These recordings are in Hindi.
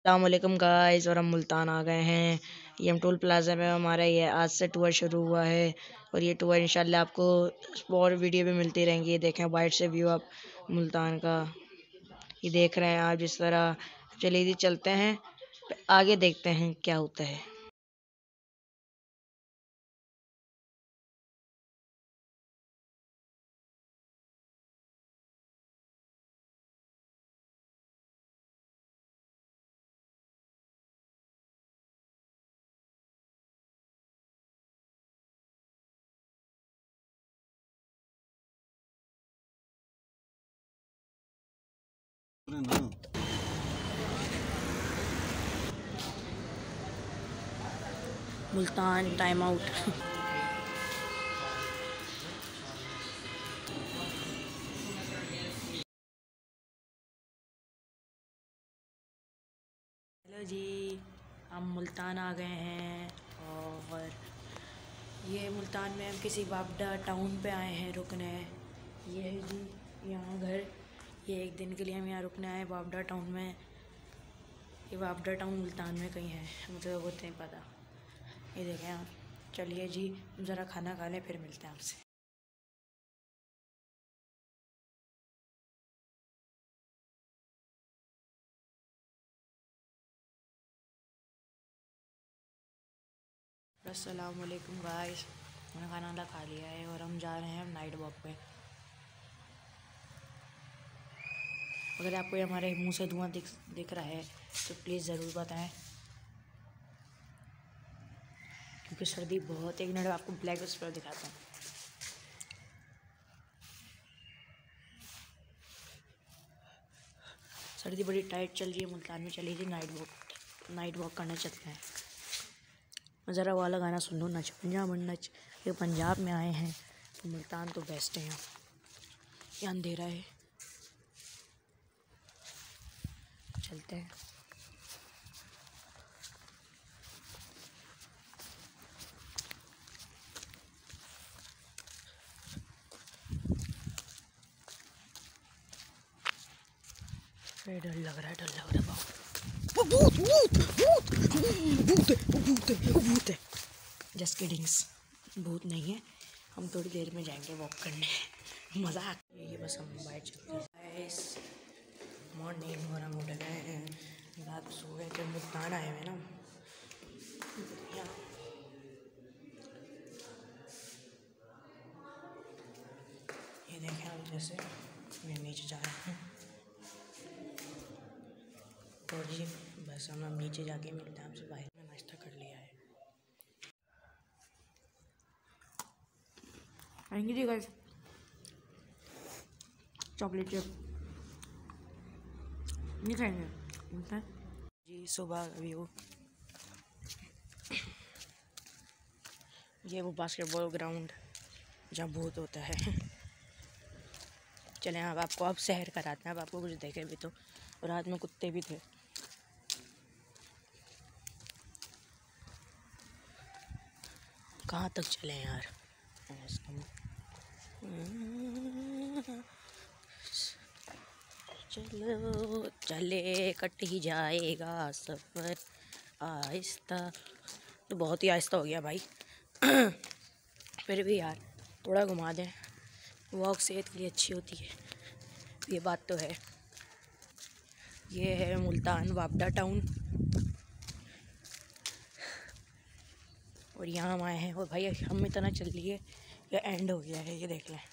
अस्सलामुअलैकुम गाइस, और हम मुल्तान आ गए हैं। ये हम टोल प्लाजा में हमारा ये आज से टूर शुरू हुआ है और ये टूर इंशाल्लाह आपको और वीडियो भी मिलती रहेंगी। ये देखें वाइड से व्यू आप मुल्तान का ये देख रहे हैं आप जिस तरह। चलिए जी चलते हैं, आगे देखते हैं क्या होता है। Multan time out. हेलो जी, हम मुल्तान आ गए हैं और ये मुल्तान में हम किसी वापडा टाउन पे आए हैं रुकने। ये है जी यहाँ घर। ये एक दिन के लिए हम यहाँ रुकने आए वापडा टाउन में। ये वापडा टाउन मुल्तान में कहीं है, मुझे तो बहुत नहीं पता। ये देखें आप। चलिए जी ज़रा खाना खा लें, फिर मिलते हैं आपसे। अस्सलाम वालेकुम गाइस, मैंने खाना वाला खा लिया है और हम जा रहे हैं नाइट वॉक पे। अगर आपको हमारे मुंह से धुआं दिख रहा है तो प्लीज़ ज़रूर बताएं, क्योंकि सर्दी बहुत। एक मिनट आपको ब्लैक स्प्रे दिखाता हूँ। सर्दी बड़ी टाइट चल रही है मुल्तान में। चलिए जी नाइट वॉक करने चलते हैं। ज़रा वाला गाना सुन लो, नच पंजाब नच। ये पंजाब में आए हैं तो मुल्तान तो बेस्ट है। यहाँ अंधेरा है, चलते हैं। डर लग रहा है बहुत। भूत है। जस्ट किडिंग्स, भूत नहीं है। हम थोड़ी देर में जाएंगे वॉक करने। मजाक। ये बस हम बाहर चलते हैं। मॉर्निंग और हम उठ गए हैं। रात सो गए थे, मुल्तान आए हुए ना। ये देखें आप, जैसे मैं नीचे जा रहा हूँ और जी बस हम नीचे जाके मिलते हैं आपसे। बाहर में नाश्ता कर लिया है। आएंगे जी गाइस, चॉकलेट चिप नहीं खाएंगे जी। सुबह अभी वो बास्केटबॉल ग्राउंड जहाँ भूत होता है। चलें अब आपको अब सैर कराते हैं। अब आपको कुछ देखे भी तो, रात में कुत्ते भी थे। कहाँ तक चले यार। चलो चले, कट ही जाएगा सफ़र आहिस्ता। तो बहुत ही आहिस्ता हो गया भाई। फिर भी यार थोड़ा घुमा दें, वॉक सेहत के लिए अच्छी होती है, ये बात तो है। ये है मुल्तान वापडा टाउन और यहाँ हम आए हैं। और भाई हम इतना चल लिए या एंड हो गया है, ये देख लें।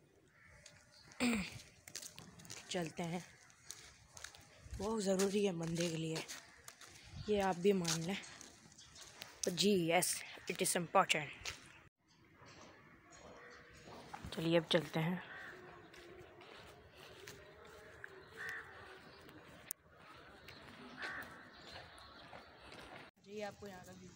चलते हैं, वो ज़रूरी है बंदे के लिए, ये आप भी मान लें। जी यस, इट इज़ इम्पॉर्टेंट। चलिए अब चलते हैं। जी आपको यहाँ का व्यू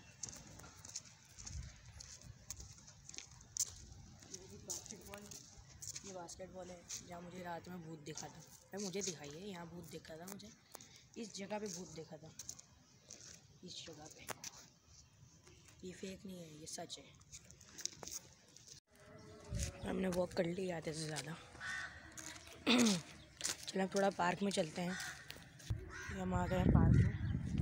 ये बास्केटबॉल है जहाँ मुझे रात में भूत दिखा था। भाई मुझे दिखाई है, यहाँ भूत दिखा था मुझे। इस जगह पे भूत देखा था, इस जगह पे। ये फेक नहीं है, ये सच है। हमने वॉक कर ली आधे से ज़्यादा। चलो थोड़ा पार्क में चलते हैं। हम आ गए पार्क में।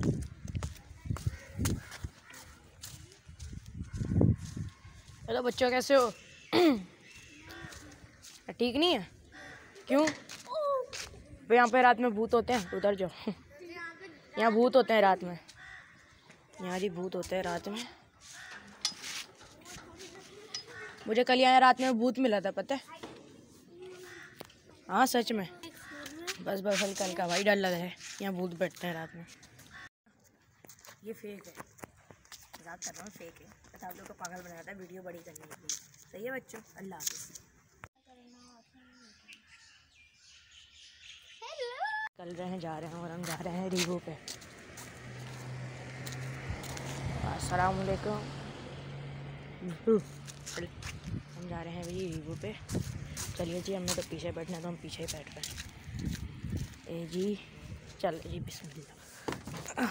हेलो बच्चों, कैसे हो? ठीक नहीं है? क्यों? तो यहाँ पे रात में भूत होते हैं, उधर जाओ। यहाँ भूत होते हैं रात में, यहाँ जी भूत होते हैं रात में। मुझे कल यहाँ रात में भूत मिला था, पता है? हाँ सच में, बस बस हल्का हल्का भाई, डर लग रहा है। यहाँ भूत बैठते हैं रात में। ये फेक है, मजाक कर रहा हूँ, फेक है। पता आप लोग को पागल बनाया था वीडियो बड़ी करने के लिए। सही है बच्चों, अल्लाह हाफिज़। चल रहे हैं, जा रहे हैं, और हम जा रहे हैं रीवो पे। अस्सलाम वालेकुम। हम जा रहे हैं भाई रीवो पे। चलिए जी, हमने तो पीछे बैठना, तो हम पीछे ही बैठ रहे हैं। ए जी चल जी, बिस्मिल्लाह।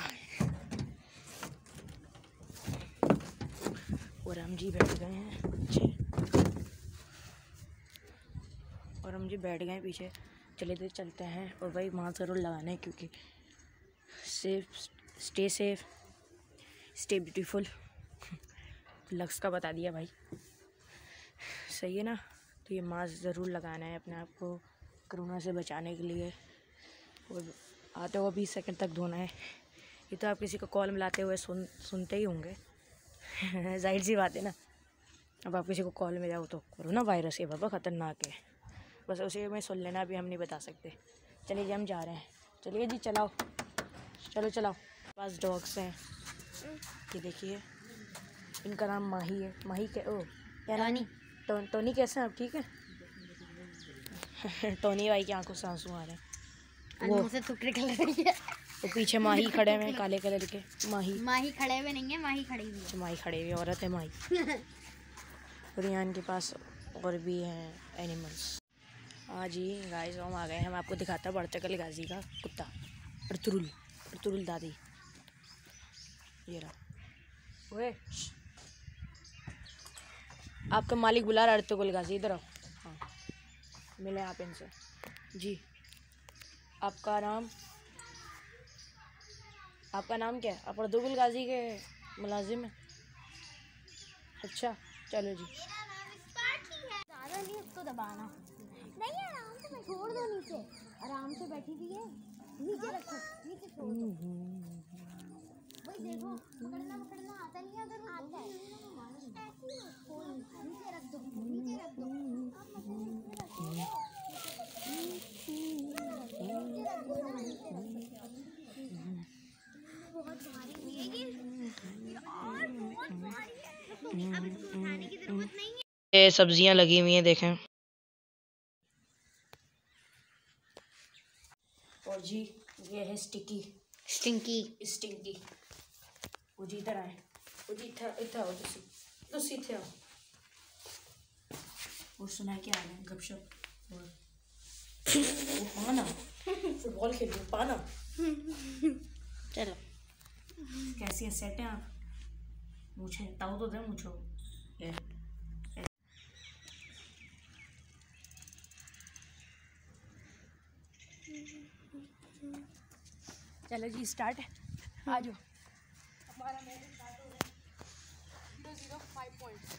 और हम जी बैठ गए हैं पीछे, और हम जी बैठ गए हैं पीछे। चले तो चलते हैं, और भाई मास्क ज़रूर लगाना है, क्योंकि stay safe, stay beautiful. Lux का बता दिया भाई, सही है ना? तो ये मास्क ज़रूर लगाना है अपने आप को कोरोना से बचाने के लिए। और आते हुए 20 सेकंड तक धोना है। ये तो आप किसी को कॉल मिलाते हुए सुनते ही होंगे। जाहिर सी बात है ना, अब आप किसी को कॉल में जाओ तो कोरोना वायरस है बाबा, ख़तरनाक है, बस उसे में सुन लेना, अभी हम नहीं बता सकते। चलिए जी, हम जा रहे हैं। चलिए जी, चलाओ, चलो चलाओ। पास डॉग्स हैं, ये देखिए, इनका नाम माही है। माही के ओ क्या नाम? टोनी। कैसे हैं आप? ठीक है। टोनी भाई की आंखों से आंसू आ रहे हैं। वो से तो पीछे माही खड़े हुए हैं, काले कलर के। माही खड़े हुए नहीं है, माही खड़ी हुई है। माही खड़ी हुई औरत है माही। और यहाँ इनके पास और भी हैं एनिमल्स। हाँ जी गाइस, हम आ गए हैं। हम आपको दिखाता हूँ बड़तकल गाजी का कुत्ता, अर्तुरुल दादी। ये रहा। ओए, आपका मालिक बुला रहा है, अर्तुरुल गाजी, इधर आओ। हाँ, मिले आप इनसे जी। आपका नाम क्या है? आप अर्तुरुल गाजी के मुलाजिम हैं? अच्छा चलो जी। ज़्यादा नहीं उसको दबाना, नहीं आराम से छोड़ दो, नीचे आराम से बैठी थी ये, नीचे रखो, नीचे छोड़ दो। भाई देखो, पकड़ना आता नहीं है, अगर वो आता है नीचे रख दो, नीचे रख दो, बहुत भारी हुई है ये और बहुत भारी है, अब इसको उठाने की जरूरत नहीं है। ये सब्जियां लगी हुई हैं, देखें। और जी ये है स्टिंकी। वो जी इधर आए, वो जी इधर आओ, तुसी थे आओ। और सुनाए क्या हाल है? गपशप। और वो पाना फुटबॉल खेल रहे, पाना। चलो, कैसी है? सेट है आप? मुझे ताऊ तो दे मुझे। चलो जी, स्टार्ट है, आ जाओ। हमारा मैच स्टार्ट हो रहा है। 0-5 पॉइंट।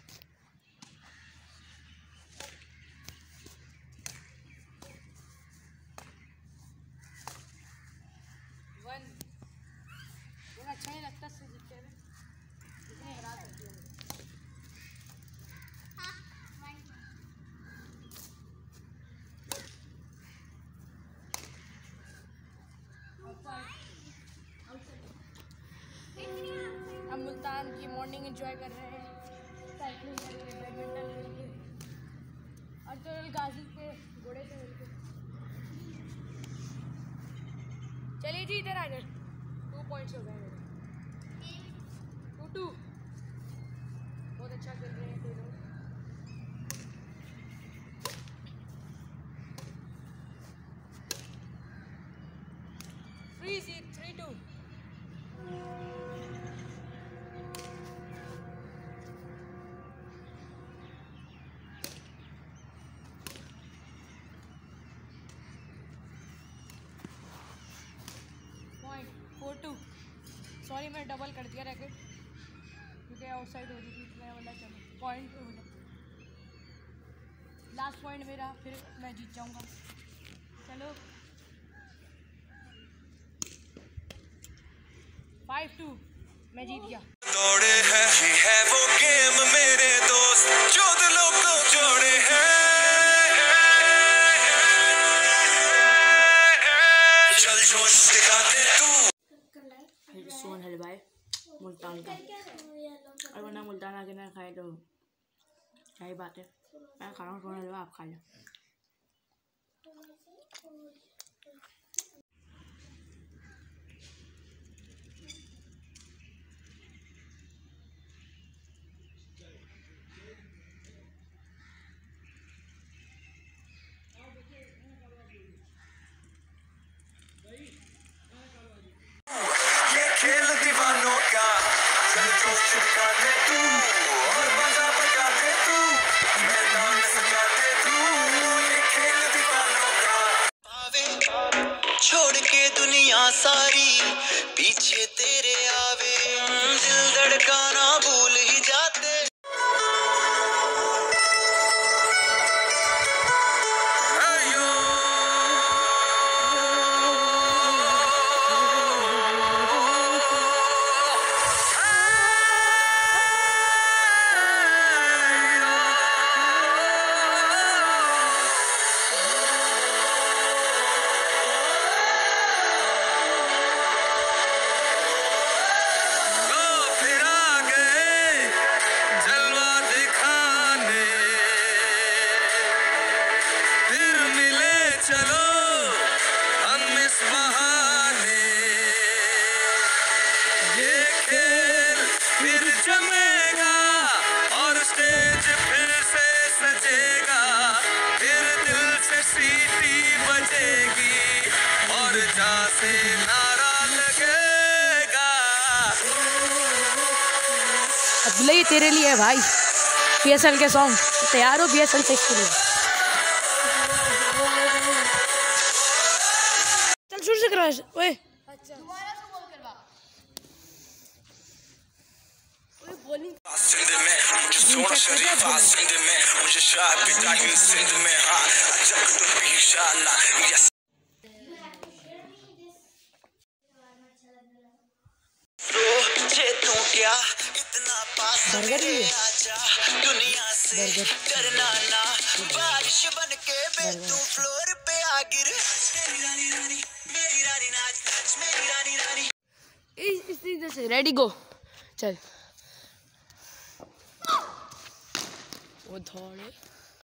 अच्छा नहीं लगता से जीतते हैं, इतनी हरा सकती है। हम मुल्तान की मॉर्निंग एंजॉय कर रहे हैं, साइकिलिंग कर रहे हैं, बैडमिंटन खेल के, और तो गाजी पे घोड़े पे मिलके। चलिए जी, इधर आ गए। 2 पॉइंट्स हो गए मेरे। 2-2। बहुत अच्छा खेल रहे हैं दोनों। फ्रीजी 3-2। फाइनली मैं डबल कर दिया रैकेट, क्योंकि आउटसाइड हो रही थी। मैं बोला चलो पॉइंट पे हो जाए, लास्ट पॉइंट मेरा, फिर मैं जीत जाऊंगा। चलो 5-2 मैं जीत गया। दौड़े हैं है वो गेम मेरे दोस्त, जो दिलों को जोड़े हैं। चल जोश दिखाते तू। सोन हलवाई मुल्तान का, और वरना मुल्तान आके ना खाए तो क्या ही बात है। मैं खा रहा हूँ सोन हलवा, आप खा लो। ये खेल दीवानों का, चल जोश दिखा दे तू, और मजा बजा दे तू, मैदान सजा दे तू। ये खेल दीवानों का, छोड़ के दुनिया सारी पीछे तेरे आवे, दिल धड़काना भूल ही जाते। चलो हम इस बहाने, ये खेल फिर जमेगा और स्टेज फिर से सजेगा, फिर दिल से सीटी बजेगी और जा से नारा लगेगा। अब्दुल्ला ये तेरे लिए है भाई, PSL के सॉन्ग। तैयार हो PSL 6 के लिए? चल शुरू से करा। ओए सिंध में मुझे सोना शरीफा, सिंध में मुझे शाह इब्राहिम, सिंध में हाँ अजब तो भी इंशाअल्लाह। यस रोजे तू क्या इतना पास मेरे आजा, दुनिया से डरना ना, बारिश बन के बे तू फ्लोर पे आ गिर। मेरी रानी रानी, मेरी रानी नाच नाच, मेरी रानी रानी। इस तरीके से रेडी गो। चल वो धौड़े